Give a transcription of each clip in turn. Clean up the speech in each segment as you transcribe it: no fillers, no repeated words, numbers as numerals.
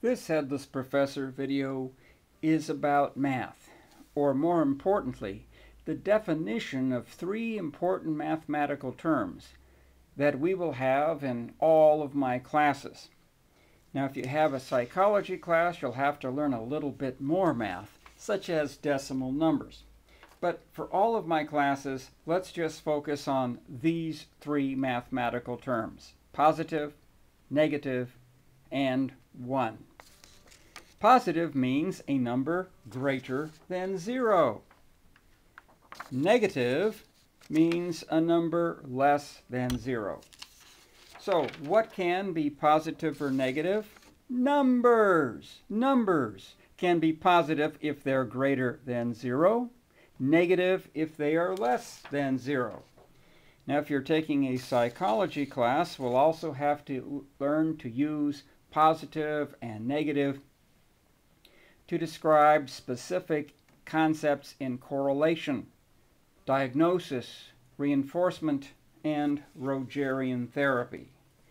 This Headless Professor video is about math, or more importantly, the definition of three important mathematical terms that we will have in all of my classes. Now, if you have a psychology class, you'll have to learn a little bit more math, such as decimal numbers. But for all of my classes, let's just focus on these three mathematical terms: positive, negative, and 1. Positive means a number greater than 0. Negative means a number less than 0. So what can be positive or negative? Numbers. Numbers can be positive if they're greater than 0, negative if they are less than 0. Now, if you're taking a psychology class, we'll also have to learn to use positive and negative to describe specific concepts in correlation, diagnosis, reinforcement, and Rogerian therapy.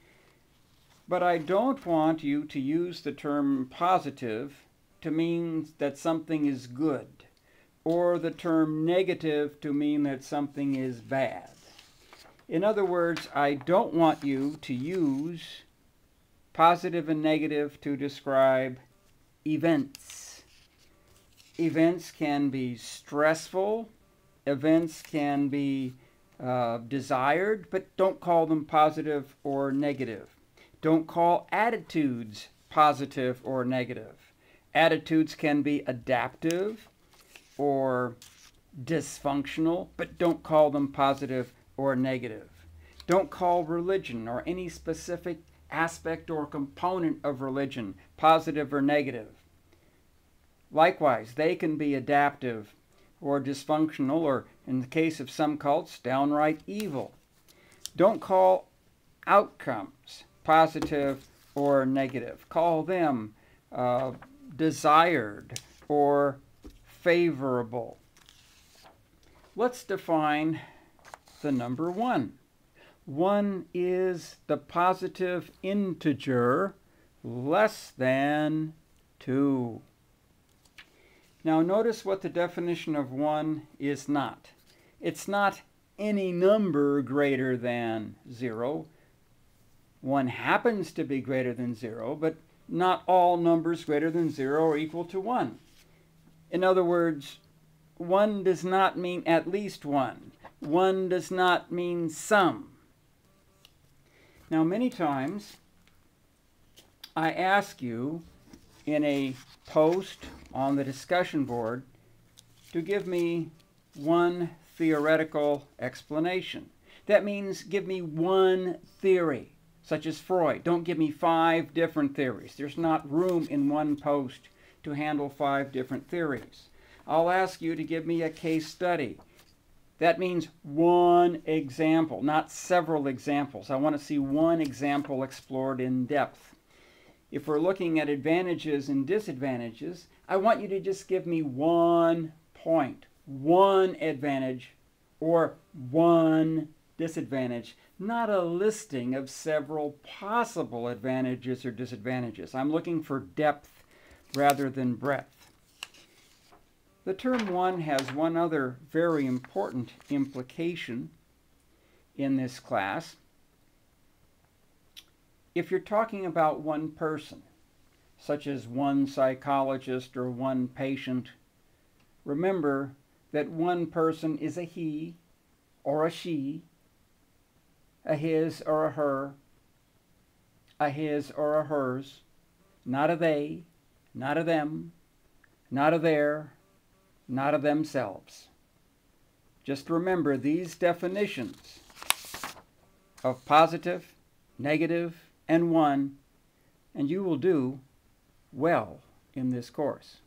But I don't want you to use the term positive to mean that something is good, or the term negative to mean that something is bad. In other words, I don't want you to use positive and negative to describe events. Events can be stressful, events can be desired, but don't call them positive or negative. Don't call attitudes positive or negative. Attitudes can be adaptive or dysfunctional, but don't call them positive or negative. Don't call religion or any specific aspect or component of religion positive or negative. Likewise, they can be adaptive or dysfunctional, or in the case of some cults, downright evil. Don't call outcomes positive or negative. Call them desired or favorable. Let's define the number 1. 1 is the positive integer less than 2. Now notice what the definition of 1 is not. It's not any number greater than 0. 1 happens to be greater than 0, but not all numbers greater than 0 are equal to 1. In other words, 1 does not mean at least 1. 1 does not mean some. Now, many times I ask you in a post on the discussion board to give me one theoretical explanation. That means give me one theory, such as Freud. Don't give me 5 different theories. There's not room in one post to handle 5 different theories. I'll ask you to give me a case study. That means one example, not several examples. I want to see one example explored in depth. If we're looking at advantages and disadvantages, I want you to just give me one point, one advantage, or one disadvantage, not a listing of several possible advantages or disadvantages. I'm looking for depth rather than breadth. The term 1 has one other very important implication in this class. If you're talking about one person, such as one psychologist or one patient, remember that one person is a he or a she, a his or a her, a his or a hers, not a they, not a them, not a their, not a themselves. Just remember these definitions of positive, negative, and 1, and you will do well in this course.